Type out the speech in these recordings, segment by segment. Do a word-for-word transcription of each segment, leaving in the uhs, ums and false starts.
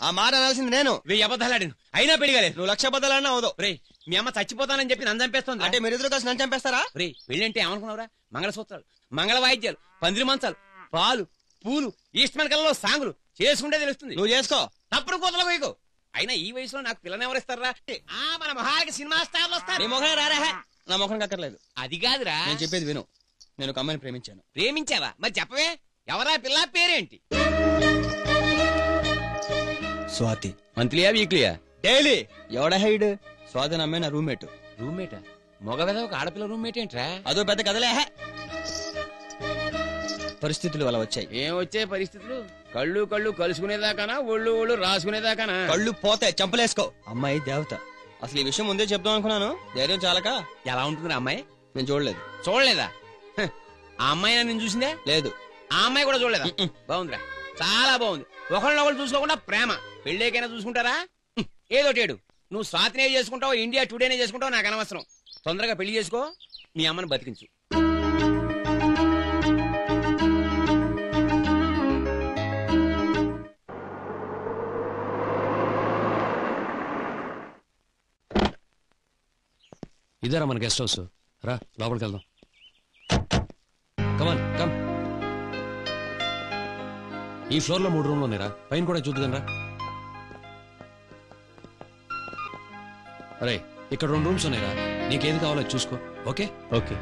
ఆ మాట అనాల్సింది నేను. వెయ్యి అబద్ధాలు ఆడాను అయినా పెరిగాలేదు. నువ్వు లక్ష అబద్ధాలన్నా అవదు. రే మీ అమ్మ చచ్చిపోతానని చెప్పి నన్ను చంపేస్తుంది. అంటే మీరిద్దరు కలిసి నన్ను చంపేస్తారా? రే పెళ్ళంటే ఏమనుకున్నావురా? మంగళసూత్రాలు, మంగళ వాయిద్యాలు, పందిరి మంచాలు, పాలు, పూలు, ఈస్ట్మన్ కళ్ళలో సాంగులు చేసుకుంటే తెలుస్తుంది. నువ్వు చేసుకో. తప్పుడు కూతలు పోయికో. అయినా ఈ వయసులో నాకు పిల్లని ఎవరిస్తారా? మన మొహాలకి సినిమా స్టార్లు వస్తారు. నీ మొఖం రారా? నా మొఖం కక్కర్లేదు. అది కాదురా, నేను చెప్పేది విను. నేను ఒక అమ్మాయిని ప్రేమించాను. ప్రేమించావా? మరి చెప్పవే, ఎవరా పిల్ల? పేరేంటి? స్వాతి. మంత్లీయా వీక్లీయా? డైలీ. ఎవడ హైడ్? స్వాతి అమ్మాయి నా రూమ్మేట్. రూమ్మేటా? మగ వెద ఒక ఆడపిల్ల రూమ్మేట్ ఏంట్రా? అదో పెద్ద కదలే. పరిస్థితులు అలా వచ్చాయి. ఏం వచ్చే పరిస్థితులు? కళ్ళు కళ్ళు కలుసుకునేదాకానా, ఒళ్ళు ఒళ్ళు రాసుకునేదాకానా? కళ్ళు పోతే చంపలేసుకో. అమ్మాయి దేవత. అసలు ఈ విషయం ముందే చెప్దాం అనుకున్నాను, ధైర్యం చాలక. ఎలా ఉంటుంది అమ్మాయి? నేను చూడలేదు. చూడలేదా? ఆ అమ్మాయి నేను చూసిందే లేదు. ఆ అమ్మాయి కూడా చూడలేదా? బాగుందిరా, చాలా బాగుంది. ఒకళ్ళొకళ్ళు చూసుకోకుండా ప్రేమ. పెళ్ళేకైనా చూసుకుంటారా? ఏదోటేడు. నువ్వు స్వాతినే చేసుకుంటావు, ఇండియా టుడేనే చేసుకుంటావు, నాకు అనవసరం. తొందరగా పెళ్లి చేసుకో, మీ అమ్మని బతికించు. ఇదేరా మన గెస్ట్ హౌస్. రా లోపలికి వెళ్దాం. Come on come. ఈ ఫ్లోర్ లో మూడు రూమ్లు ఉన్నాయిరా, పైన కూడా చూద్దాం రా. అరే ఇక్కడ రెండు రూమ్స్ ఉన్నాయిరా, నీకేది కావాలో చూసుకో. Okay okay.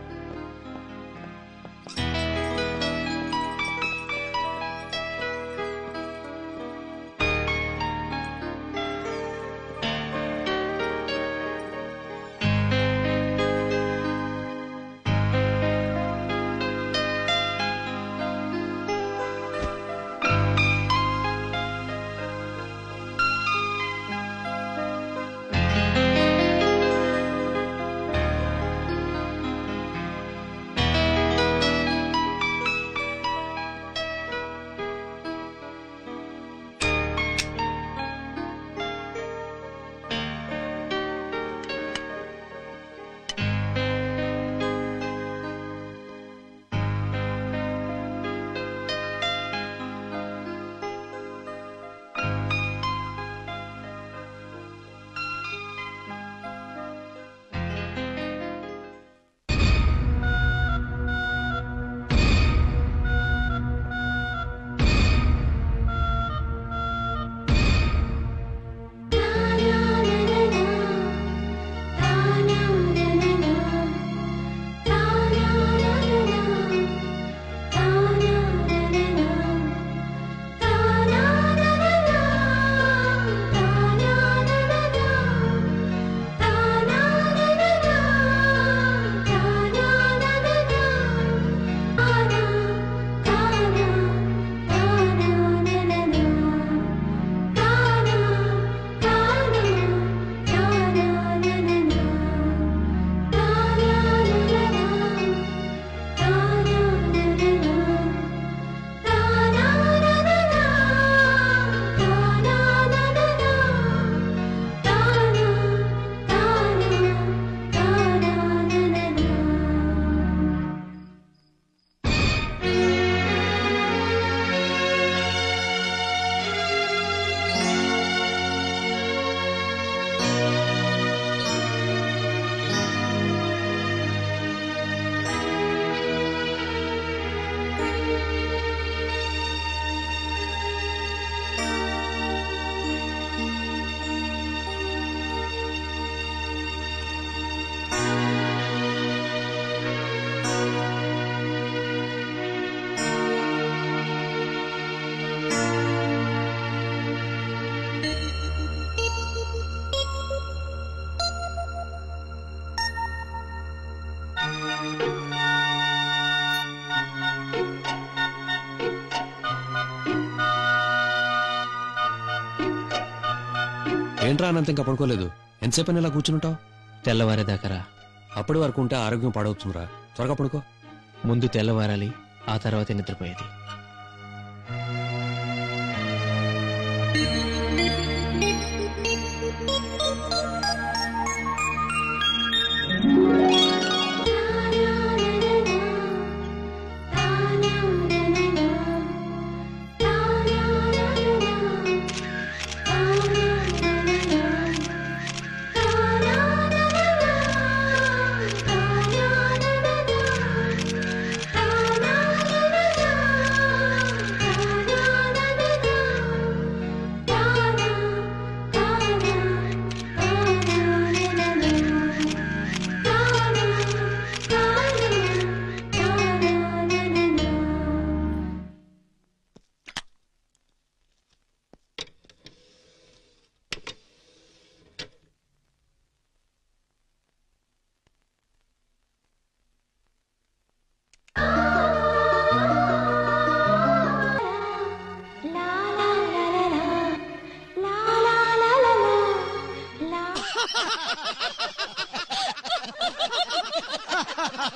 ఏంట్రా అనంత ఇంకా పడుకోలేదు? ఎంతసేపు ఇలా కూర్చుంటావు? తెల్లవారేదాకరా. అప్పటి వరకు ఉంటే ఆరోగ్యం పాడవుతుందిరా, త్వరగా పడుకో. ముందు తెల్లవారాలి, ఆ తర్వాత నిద్రపోయేది.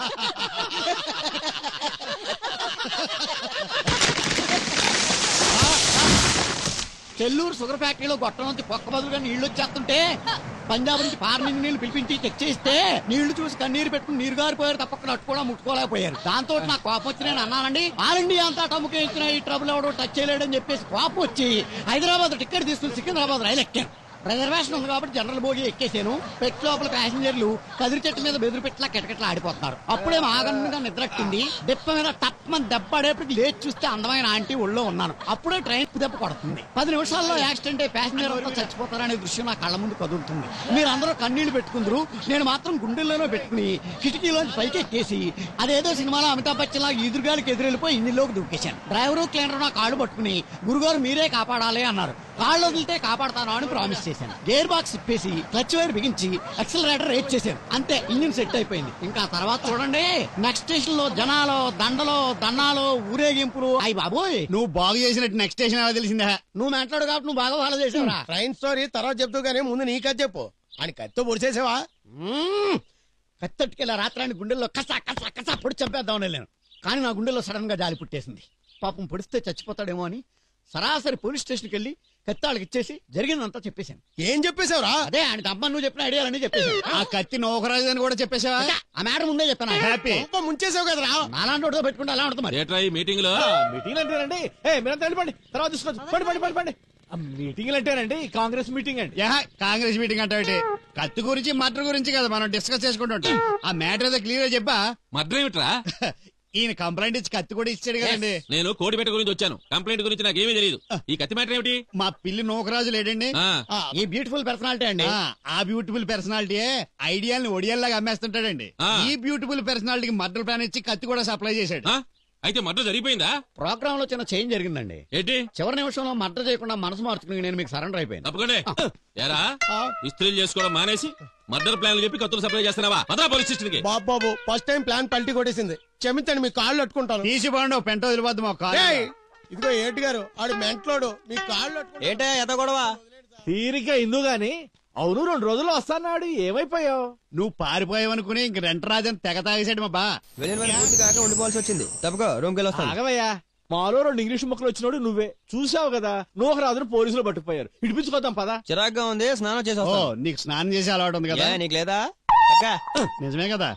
చెల్లూరు షుగర్ ఫ్యాక్టరీలో గొట్టం నుంచి పొక్క బదులుగా నీళ్లు వచ్చేస్తుంటే పంజాబ్ నుంచి ఫార్మింగ్ నీళ్లు పిలిపించి చెక్ చేస్తే నీళ్లు చూసి కన్నీరు పెట్టుకుని నీరు గారిపోయారు తప్ప నట్టుకోవడం ముట్టుకోలేకపోయారు. దాంతో నాకు కోపం వచ్చి నేను అన్నానండి, ఆల్ ఇండియా అంతా టమ్ముకే ఇచ్చిన ఈ ట్రబుల్ ఎవడో టచ్ చేయలేడని చెప్పేసి కోపం వచ్చి హైదరాబాద్ టికెట్ తీసుకుని సికింద్రాబాద్ రైలు ఎక్కాను. రిజర్వేషన్ ఉంది కాబట్టి జనరల్ బోగి ఎక్కేసాను. పెట్ లోపల ప్యాసింజర్లు కదిరి చెట్టు మీద బెదిరి పెట్టలా కెటకెట్లా ఆడిపోతున్నారు. అప్పుడే ఆగంగా నిద్రట్టింది. దెబ్బ మీద టప్మని దెబ్బ ఆడేప్పటికి లేచి చూస్తే అందమైన ఆంటీ ఒళ్ళో ఉన్నాను. అప్పుడే ట్రైన్ దెబ్బ కొడుతుంది. పది నిమిషాల్లో యాక్సిడెంట్ అయి ప్యాసింజర్ అంతా చచ్చిపోతారనే దృశ్యం నా కళ్ళ ముందు కదులుతుంది. మీరందరూ కన్నీళ్లు పెట్టుకుందరు, నేను మాత్రం గుండెల్లోనే పెట్టుకుని కిటికీలోంచి పైకి ఎక్కేసి అదేదో సినిమాలో అమితాబ్ బచ్చన్ లాగా ఎదురుగాలికి ఎదురెళ్ళిపోయి ఇంజిన్లోకి దూకేశాను. డ్రైవరు క్లీనర్ నా కాళ్ళు పట్టుకుని గురుగారు మీరే కాపాడాలి అన్నారు. కాళ్ళు వదిలితే కాపాడతాను అని ప్రామిస్ చేశాను. గేర్ బాక్స్ ఇప్పేసి క్లచ్ వైర్ బిగించి యాక్సిలరేటర్ రేట్ చేశాను. అంతే, ఇంజిన్ సెట్ అయిపోయింది. ఇంకా తర్వాత చూడండి, నెక్స్ట్ స్టేషన్ లో జనాలు దండలో దండాలు ఊరేగింపులు. అయ్యి బాబోయ్, నువ్వు బాగు చేసినట్టు నెక్స్ట్ స్టేషన్ ఏమో తెలిసిందా? నువ్వు మాట్లాడు కాబట్టి నువ్వు బాగా ఫాలో చేసావురా. ట్రైన్ స్టోరీ తర్వాత చెప్తూ గానీ ముందు నీకా చెప్పు. అని కత్తితో పొడిచేసావా? కత్తట్టుకెళ్ళా రాత్రాన్ని గుండెల్లో కసా కసా కసా పొడి చంపేద్దామని వెళ్ళాను. కానీ నా గుండెల్లో సడన్ గా జాలి పుట్టేసింది. పాపం పొడిస్తే చచ్చిపోతాడేమో అని సరాసరి పోలీస్ స్టేషన్కి వెళ్ళి కత్తాళ్ళకి ఇచ్చేసి జరిగిందంతా చెప్పేశాను. ఏం చెప్పేశావురా? అదే ఆయన అమ్మ నువ్వు చెప్పిన ఐడియాలన్నీ చెప్పేశాను. ఆ కత్తి నోకరాజు అని కూడా చెప్పేశావా? ఆ మేడం ముందే చెప్పాను. హ్యాపీ. ముంచేసావు కదరా. నాలాంటి పెట్టుకుంటే అలా ఉంటుంది మరి. ఏట్రా ఈ మీటింగ్ లో మీటింగ్ అంటేనండి, ఏ మీరంతా వెళ్ళిపండి, తర్వాత చూసుకోవచ్చు. పండి పండి పండి పండి మీటింగ్ అంటేనండి కాంగ్రెస్ మీటింగ్ అండి. యా కాంగ్రెస్ మీటింగ్ అంటే కత్తి గురించి మర్డర్ గురించి కదా మనం డిస్కస్ చేసుకుంటుంటాం. ఆ మ్యాటర్ ఏదో క్లియర్ గా చెప్పా. మర్డర్ ఏమిట్రా? ఈయన కంప్లైంట్ ఇచ్చి కత్తి కూడా ఇచ్చాడు కదండి. నేను కోడిపేట గురించి వచ్చాను. కంప్లైంట్ గురించి నాకేమీ తెలియదు. ఈ కత్తి మ్యాటర్ ఏమిటి? మా పిల్లి నోకరాజు లేడండి, ఈ బ్యూటిఫుల్ పర్సనాలిటీ అండి. ఆ బ్యూటిఫుల్ పర్సనాలిటీ ఐడియాల్ని ఒడియాల్లాగా అమ్మేస్తుంటాడండి. ఈ బ్యూటిఫుల్ పర్సనాలిటీకి మర్డర్ ప్లాన్ ఇచ్చి కత్తి కూడా సప్లై చేశాడు. అయితే మర్డర్ జరిగిపోయిందా? ప్రోగ్రామ్ లో చిన్న చేంజ్ జరిగిందండి. ఏంటి? చివరి నిమిషంలో మర్డర్ చేయకుండా మనసు మార్చుకుని నేను మీకు సరెండర్ అయిపోయాను. తప్పకుండా. ఎరా ఇస్త్రీలు చేసుకోవడం మానేసి మర్డర్ ప్లాన్ చెప్పి కత్తులు సప్లై చేస్తున్నావా? మద్రా పోలీస్ స్టేషన్ కి. బాబు ఫస్ట్ టైం ప్లాన్ పల్టీ కొట్టేసింది. క్షమించండి, మీ కాళ్ళు అట్టుకుంటాను. తీసి బాగుండవు పెంట వదిలిపోద్దు మా కాళ్ళు. ఇదిగో ఏటి గారు, ఆడు మెంట్లోడు, మీ కాళ్ళు ఏంటే ఎత గొడవ? తీరిక ఇందు గాని అవును రెండు రోజులు వస్తాన్నాడు, ఏమైపోయావు? నువ్వు పారిపోయావనుకుని ఇంక రెంట రాజని తెగ తాగేశాడు మా బా. వెళ్ళిన వాళ్ళు పూర్తి కాక ఉండిపోవాల్సి వచ్చింది. తప్పగా రూమ్కి వెళ్ళి వస్తాను. ఆగవయ్యా, మాలో రెండు ఇంగ్లీష్ ముక్కలు వచ్చినోడు నువ్వే చూసావు కదా. నువ్వు రాజును పోలీసులు పట్టుకుపోయారు. ఇడిపించుకోదాం పదా. చిరాగ్గా ఉంది, స్నానం చేసి ఓ వస్తాను. నీకు స్నానం చేసి అలవాటు ఉంది కదా? ఏ, నీకు లేదా? అక్కా నిజమే కదా.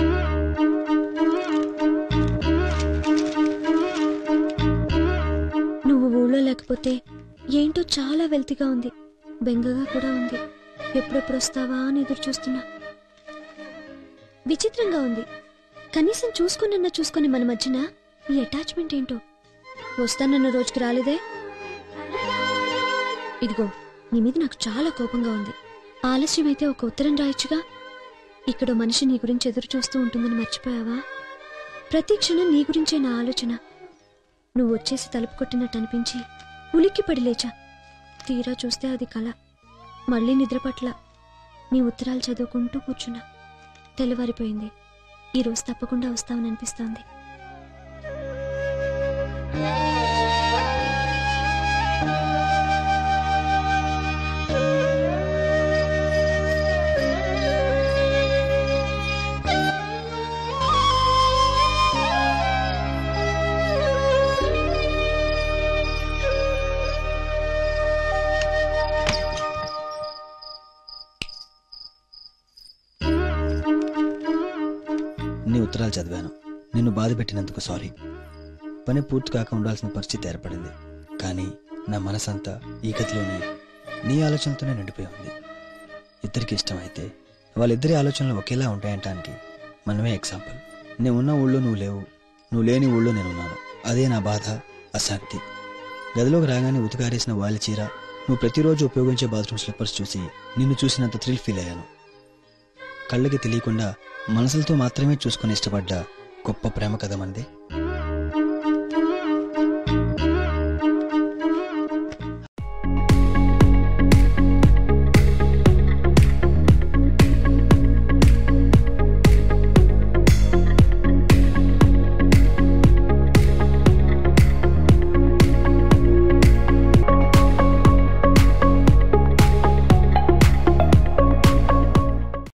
నువ్వు ఊళ్ళో లేకపోతే ఏంటో చాలా వెల్తిగా ఉంది, బెంగగా కూడా ఉంది. ఎప్పుడెప్పుడు వస్తావా అని ఎదురు చూస్తున్నా. విచిత్రంగా ఉంది. కనీసం చూసుకున్నన్నా చూసుకుని మన మధ్యన ఈ అటాచ్మెంట్ ఏంటో. వస్తానన్న రోజుకి రాలేదే. ఇదిగో నీ మీద నాకు చాలా కోపంగా ఉంది. ఆలస్యం అయితే ఒక ఉత్తరం రాయొచ్చుగా. ఇక్కడ మనిషి నీ గురించి ఎదురు చూస్తూ ఉంటుందని మర్చిపోయావా? ప్రతి క్షణం నీ గురించే నా ఆలోచన. నువ్వు వచ్చేసి తలుపు కొట్టినట్టు అనిపించి ఉలిక్కి పడి లేచా. తీరా చూస్తే అది కళ. మళ్ళీ నిద్రపట్ల నీ ఉత్తరాలు చదువుకుంటూ కూర్చున్నా. తెల్లవారిపోయింది. ఈరోజు తప్పకుండా వస్తావని అనిపిస్తోంది. నీ ఉత్తరాలు చదివాను. నిన్ను బాధ పెట్టినందుకు సారీ. పని పూర్తి కాక ఉండాల్సిన పరిస్థితి ఏర్పడింది. కానీ నా మనసంతా ఈ గదిలోనే నీ ఆలోచనలతోనే నిండిపోయి ఉంది. ఇద్దరికి ఇష్టమైతే వాళ్ళిద్దరి ఆలోచనలు ఒకేలా ఉంటాయంటానికి మనమే ఎగ్జాంపుల్. నేను ఉన్న ఊళ్ళో నువ్వు లేవు, నువ్వు లేని ఊళ్ళో నేనున్నాను. అదే నా బాధ, అశాంతి. గదిలోకి రాగానే ఉతికారేసిన వాళ్ళ చీర, నువ్వు ప్రతిరోజు ఉపయోగించే బాత్రూమ్ స్లిప్పర్స్ చూసి నిన్ను చూసినంత థ్రిల్ ఫీల్ అయ్యాను. కళ్ళకి తెలియకుండా మనసులతో మాత్రమే చూసుకుని ఇష్టపడ్డ గొప్ప ప్రేమ కథ మంది.